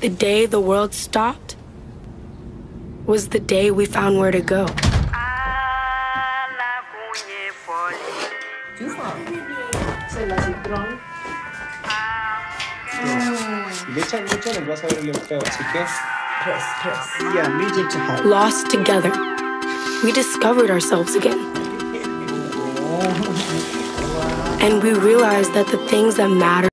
The day the world stopped was the day we found where to go. Le echan mucho, nos vas a ver el empleo, así que... Yeah, medium to high. Lost together, we discovered ourselves again. And we realized that the things that matter